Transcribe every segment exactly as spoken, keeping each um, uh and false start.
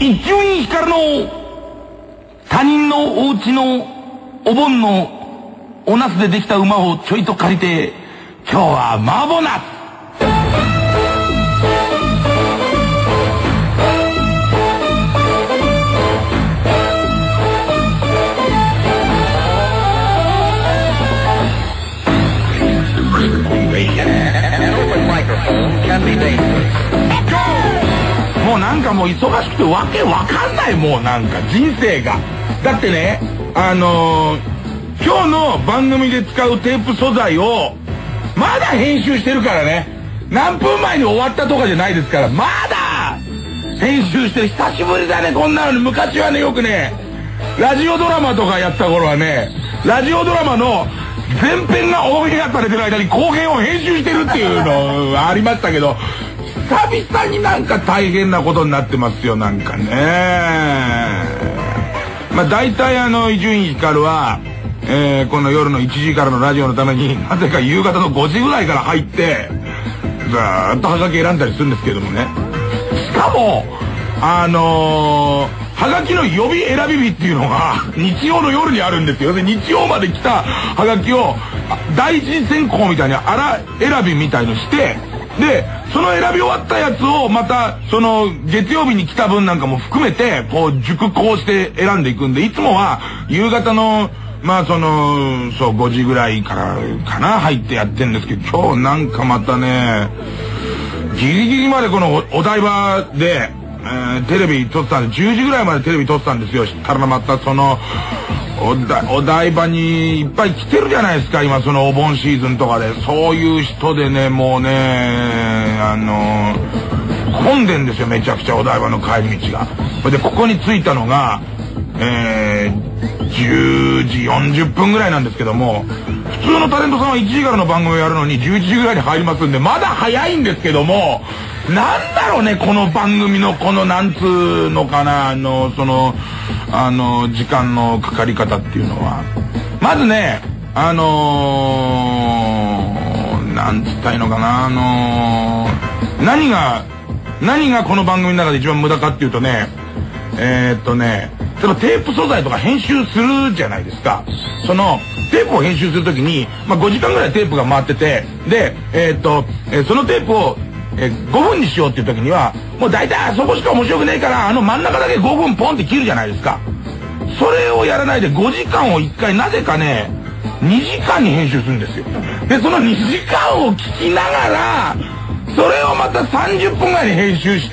一級院光の他人のお家のお盆のおナスでできた馬をちょいと借りて、今日は麻婆ナス。もうなんかもう忙しくてわけわかんない、もうなんか人生が。だってね、あのー、今日の番組で使うテープ素材をまだ編集してるからね。何分前に終わったとかじゃないですから、まだ編集してる。久しぶりだね、こんなのに。昔はね、よくね、ラジオドラマとかやった頃はね、ラジオドラマの前編がオンエアされてる間に後編を編集してるっていうのありましたけど、久々になんか大変なことになってますよ、なんかね。まあ大体あの伊集院光は、えー、この夜のいちじからのラジオのためになぜか夕方のごじぐらいから入ってずーっとハガキ選んだりするんですけどもね。しかもあのーはがきの予備選び日っていうのが日曜の夜にあるんですよ。で日曜まで来たはがきを第一次選考みたいにあら選びみたいのして、でその選び終わったやつをまたその月曜日に来た分なんかも含めてこう熟考して選んでいくんで、いつもは夕方のまあそのそうごじぐらいからかな入ってやってんですけど、今日なんかまたねギリギリまでこのお台場でえー、テレビ撮ってたんで、じゅうじぐらいまでテレビ撮ってたんですよ。知ったらまたそのおだお台場にいっぱい来てるじゃないですか、今そのお盆シーズンとかで。そういう人でね、もうねあのー、混んでんですよ、めちゃくちゃお台場の帰り道が。でここに着いたのがえー、じゅうじよんじゅっぷんぐらいなんですけども、普通のタレントさんはいちじからの番組をやるのにじゅういちじぐらいに入りますんで、まだ早いんですけども、なんだろうね、この番組のこのなんつうのかな、あのそのあの時間のかかり方っていうのは、まずねあのー、なんつったらいいのかな、あのー、何が何がこの番組の中で一番無駄かっていうとね、えー、っとね例えばテープ素材とか編集するじゃないですか。そのテープを編集するときに、まあ、ごじかんぐらいテープが回ってて、でえー、っと、えー、そのテープをえごふんにしようっていう時にはもう大体あそこしか面白くねえからあの真ん中だけごふんポンって切るじゃないですか。それをやらないでごじかんをいっかいなぜかねにじかんに編集するんですよ。でそのにじかんを聞きながらそれをまたさんじゅっぷんぐらいに編集して、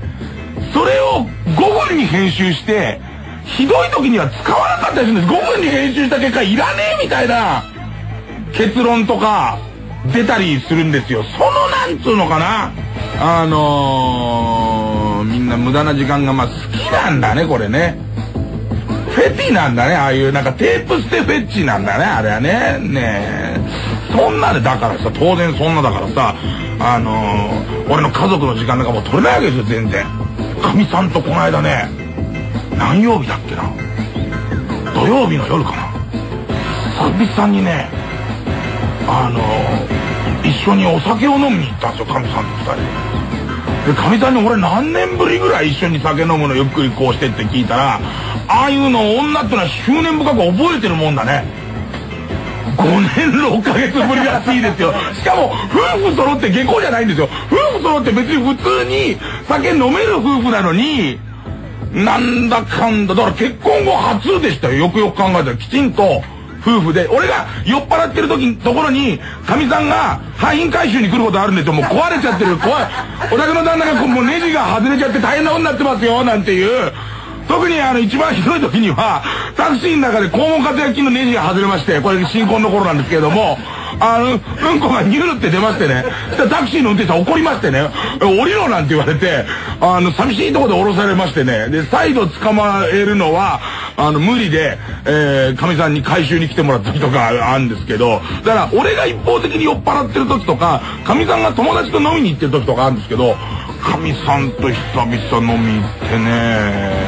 それをごふんに編集して、ひどい時には使わなかったりするんです。ごふんに編集した結果いらねえみたいな結論とか出たりするんですよ。そのなんつうのかな、あのー、みんな無駄な時間がまあ好きなんだね、これね。フェティなんだね、ああいうなんかテープ捨てフェッチなんだね、あれはね。ねえそんなでだからさ、当然そんなだからさ、あのー、俺の家族の時間なんかもう取れないわけですよ、全然。かみさんとこの間ね、何曜日だっけな、土曜日の夜かな、久々にねあのー、一緒にお酒を飲みに行ったんですよ、かみさんとふたりで。でかみさんに俺何年ぶりぐらい一緒に酒飲むのゆっくりこうしてって聞いたら、ああいうの女ってのは執念深く覚えてるもんだね。ごねんろっかげつぶりらしいですよ。しかも夫婦揃って下校じゃないんですよ。夫婦揃って別に普通に酒飲める夫婦なのに、なんだかんだだから結婚後初でしたよ。よくよく考えたらきちんと夫婦で。俺が酔っ払ってる時ところにかみさんが廃品回収に来ることあるんですよ。もう壊れちゃってる、怖い、お宅の旦那がもうネジが外れちゃって大変なことになってますよなんていう。特にあの一番ひどい時にはタクシーの中で肛門括約筋のネジが外れまして、これ新婚の頃なんですけれども、あのうんこがニュルって出ましてね、タクシーの運転手さん怒りましてね、降りろなんて言われて、あの寂しいところで降ろされましてね、で再度捕まえるのはあの無理で、えー、かみさんに回収に来てもらった時とかあるんですけど、だから俺が一方的に酔っ払ってる時とか、かみさんが友達と飲みに行ってる時とかあるんですけど、かみさんと久々飲み行ってね、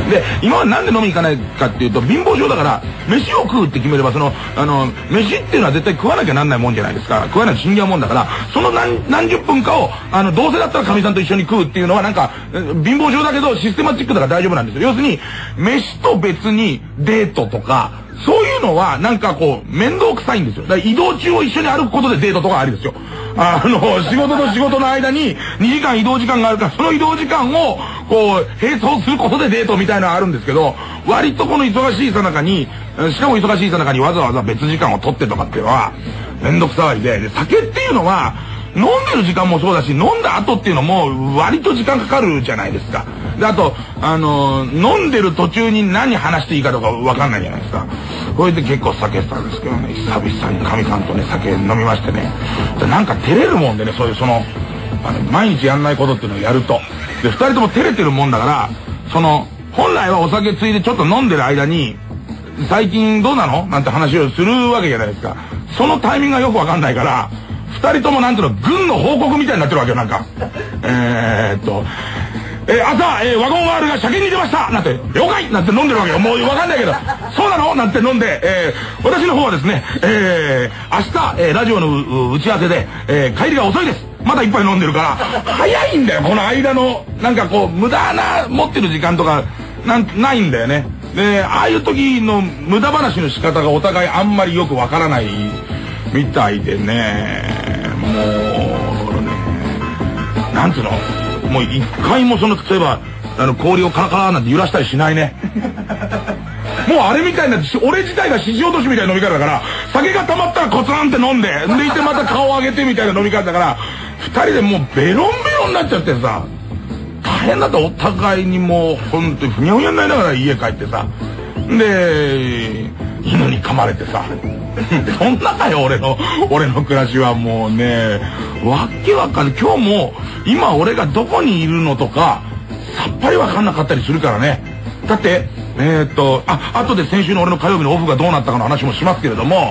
で、今はなんで飲みに行かないかっていうと、貧乏症だから、飯を食うって決めれば、その、あの、飯っていうのは絶対食わなきゃなんないもんじゃないですか。食わないと死んじゃうもんだから、その何、何十分かを、あの、どうせだったらかみさんと一緒に食うっていうのはなんか、貧乏症だけどシステマチックだから大丈夫なんですよ。要するに、飯と別にデートとか、そういうのはなんかこう、面倒くさいんですよ。だから移動中を一緒に歩くことでデートとかありですよ。あの、仕事と仕事の間ににじかん移動時間があるから、その移動時間を、こう、並走することでデートみたいなのがあるんですけど、割とこの忙しいさなかに、しかも忙しいさなかにわざわざ別時間を取ってとかっていうのは、めんどくさいで、で、酒っていうのは、飲んでる時間もそうだし、飲んだ後っていうのも割と時間かかるじゃないですか。で、あと、あのー、飲んでる途中に何話していいかとかわかんないじゃないですか。これで結構酒したんですけどね、久々にかみさんとね、酒飲みましてね。で、なんか照れるもんでね、そういうその、あの、毎日やんないことっていうのをやると。で、二人とも照れてるもんだから、その、本来はお酒ついでちょっと飲んでる間に、最近どうなのなんて話をするわけじゃないですか。そのタイミングがよくわかんないから、二人ともなんていうの、軍の報告みたいになってるわけよ、なんか。えーっと、えー、朝、えー、ワゴン R が車検に出ましたなんて、了解なんて飲んでるわけよ。もうわかんないけど、そうなのなんて飲んで、えー、私の方はですね、えー、明日、えー、ラジオの打ち合わせで、えー、帰りが遅いです。まだ一杯飲んでるから、早いんだよ、この間の、なんかこう、無駄な持ってる時間とか、なん、ないんだよね。で、ああいう時の無駄話の仕方がお互いあんまりよくわからないみたいでね、もうね、なんつうの、もう一回もその、例えば、あの、氷をカラカラなんて揺らしたりしないね。もうあれみたいな、俺自体が獅子落としみたいな飲み方だから、酒が溜まったらコツンって飲んで、でいてまた顔を上げてみたいな飲み方だから、二人でもうベロンベロンになっちゃってさ、大変だった。お互いにもうほんとにふにゃふにゃになりながら家帰ってさ、で、犬に噛まれてさ、そんなかよ俺の俺の暮らしはもうね、わけわかんない。今日も今俺がどこにいるのとかさっぱりわかんなかったりするからね。だってえー、っとあ後で先週の俺の火曜日のオフがどうなったかの話もしますけれども、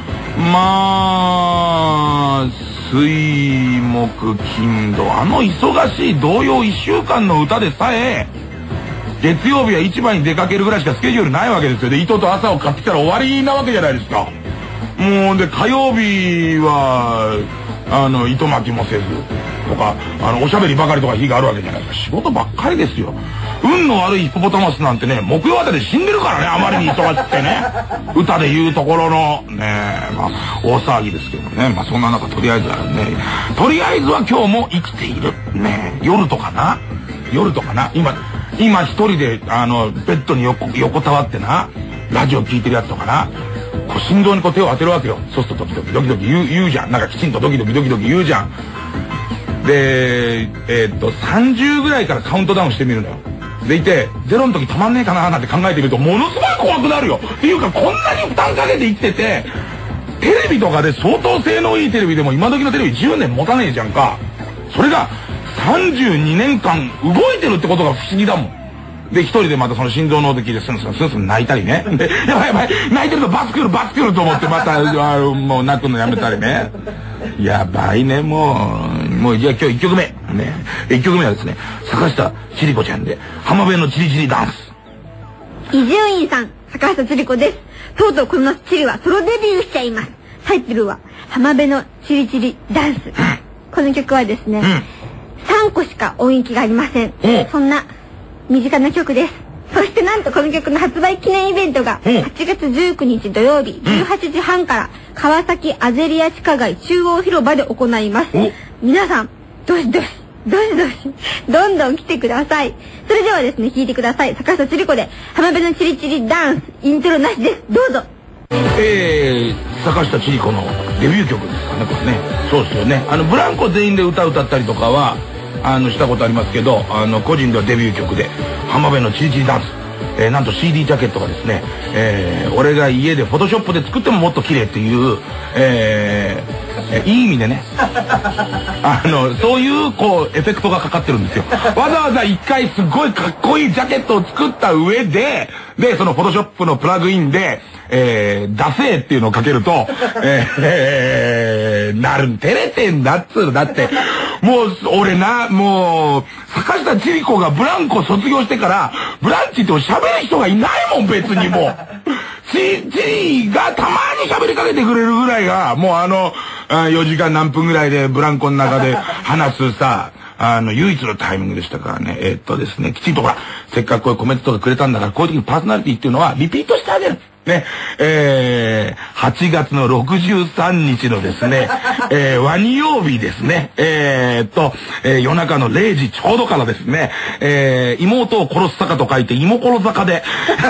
まあ水木金土、あの忙しい同様いっしゅうかんの歌でさえ月曜日は市場に出かけるぐらいしかスケジュールないわけですよ。で糸と朝を買ってきたら終わりなわけじゃないですか。もうで火曜日はあの糸巻きもせずとか、あのおしゃべりばかりとか日があるわけじゃないですか。仕事ばっかりですよ。運の悪いヒポポタマスなんてね、木曜あたりで死んでるからね、あまりに忙しくてね。歌で言うところのね、まあ大騒ぎですけどね。まあそんな中とりあえずはね、とりあえずは今日も生きているね。夜とかな夜とかな今今一人であのベッドに横横たわってなラジオ聞いてるやつとかな、こう心臓にこう手を当てるわけよ。そうするとドキドキドキドキ言う、言うじゃん。なんかきちんとドキドキドキドキ言うじゃん。でえー、っとさんじゅうぐらいからカウントダウンしてみるのよ。でいてゼロの時たまんねえかななんて考えてみるとものすごい怖くなるよ。っていうかこんなに負担かけて生きてて、テレビとかで相当性能いいテレビでも今時のテレビじゅうねん持たねえじゃんか。それがさんじゅうにねんかん動いてるってことが不思議だもん。で一人でまたその心臓の音聞いてスンスンスンスン泣いたりね。でやばいやばい泣いてるとバス来るバス来ると思ってまたあもう泣くのやめたりね。やばいね、もうもうじゃあ今日いっきょくめね、いっきょくめはですね、坂下千里子ちゃんで浜辺のチリチリダンス。 伊集院さん、坂下千里子です。とうとうこの夏チリはソロデビューしちゃいます。タイトルは浜辺のチリチリダンス。この曲はですね、うん、さんこしか音域がありません。そんな身近な曲です。そしてなんとこの曲の発売記念イベントがはちがつじゅうくにち土曜日じゅうはちじはんから川崎アゼリア地下街中央広場で行います。皆さんどしどしどしどしどんどん来てください。それではですね、聴いてください。坂下千里子で浜辺のチリチリダンス。イントロなしです。どうぞ。 えー、坂下千里子のデビュー曲ですかね、これね。そうですよね。あのブランコ全員で歌歌ったりとかはあのしたことありますけど、あの個人ではデビュー曲で浜辺のチリチリダンス、えー、なんと シーディー ジャケットがですね、えー、俺が家でフォトショップで作ってももっと綺麗っていう、えーえー、いい意味でねあのそういうこうエフェクトがかかってるんですよ。わざわざ一回すごいかっこいいジャケットを作った上ででそのフォトショップのプラグインでえー、ダセーっていうのをかけると、えー、えー、なる、照れてんだっつうの。だって、 もう、俺な、もう、坂下千里子がブランコ卒業してから、ブランチって喋る人がいないもん、別にもう。ち、ちがたまに喋りかけてくれるぐらいが、もうあの、よじかん何分ぐらいでブランコの中で話すさ、あの、唯一のタイミングでしたからね。えー、っとですね、きちんとほら、せっかくこういうコメントとかくれたんだから、こういう時にパーソナリティっていうのはリピートしてあげる。ね、えー、はちがつのろくじゅうさんにちのですね、えー、ワニ曜日ですね、えー、っと、えー、夜中のれいじちょうどからですね、えー、妹を殺す坂と書いて芋殺坂で、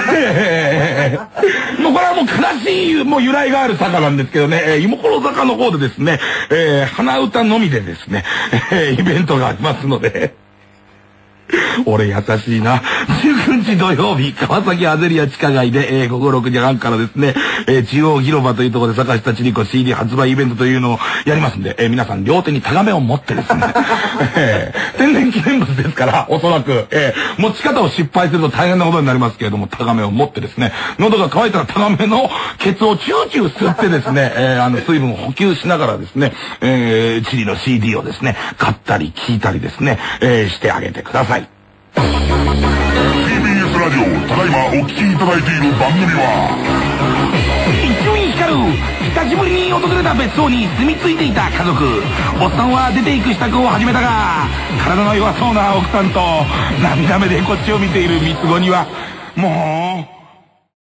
もうこれはもう悲しい、もう由来がある坂なんですけどね、えー、芋殺坂の方でですね、えー、鼻歌のみでですね、えー、イベントがありますので、俺優しいな。じゅうくにち土曜日、川崎アゼリア地下街で、えー、午後ろくじはんからですね、えー、中央広場というところで坂下千里子 シーディー 発売イベントというのをやりますんで、えー、皆さん両手にタガメを持ってですね、えー、天然記念物ですから、おそらく、えー、持ち方を失敗すると大変なことになりますけれども、タガメを持ってですね、喉が渇いたらタガメのケツをチューチュー吸ってですね、えー、あの、水分を補給しながらですね、えー、チリの シーディー をですね、買ったり聞いたりですね、えー、してあげてください。 ティービーエス ラジオ、ただいまお聞きいただいている番組は伊集院光る、久しぶりに訪れた別荘に住み着いていた家族。おっさんは出ていく支度を始めたが、体の弱そうな奥さんと涙目でこっちを見ている三つ子にはもう